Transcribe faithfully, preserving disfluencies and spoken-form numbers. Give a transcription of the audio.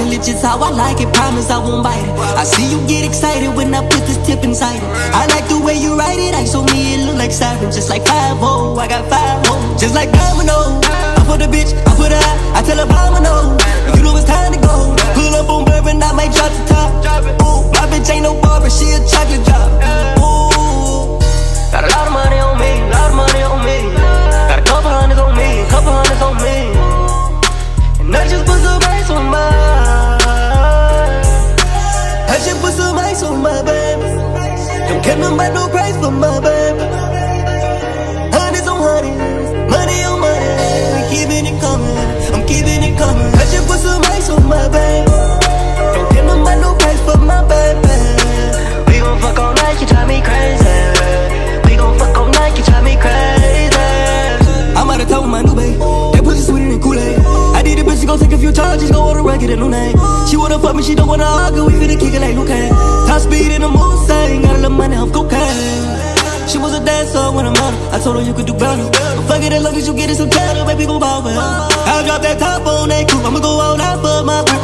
it just how I like it, promise I won't bite it. I see you get excited when I put this tip inside it. I like the way you write it, ice on me, it look like siren. Just like five oh, I got five oh. Just like domino, I put a bitch, I put her out, I tell her mama no. You know it's time to go. Pull up on bourbon, I might drop the top. Ooh, my bitch ain't no barber, she a chocolate drop. Ooh, got a lot of money on me, a lot of money on me. Got a couple hundreds on me, couple hundreds on me. And I just put some ice on my, I just put some ice on my baby. Don't care nothing about no price for my baby. Hundreds on hundreds, money on money. I'm keeping it coming, I'm keeping it coming. I just put some ice on my baby. Don't care nothing about no price for my baby. We gon' fuck all night, you drive me crazy. We gon' fuck all night, you drive me crazy. I'm out of town with my new babe. That pussy sweeter than Kool-Aid. I need a bitch to go take a few charges, go order record, a new name. She wanna fuck me, she don't wanna argue, we finna kick it like Luke. Top speed in the mood, saying got a little money off cocaine. She was a dancer when I'm out. I told her you could do better. But fuck it, as long as you get it some cheddar, baby, go ball well. I'll drop that top on that coupe, I'ma go all out for my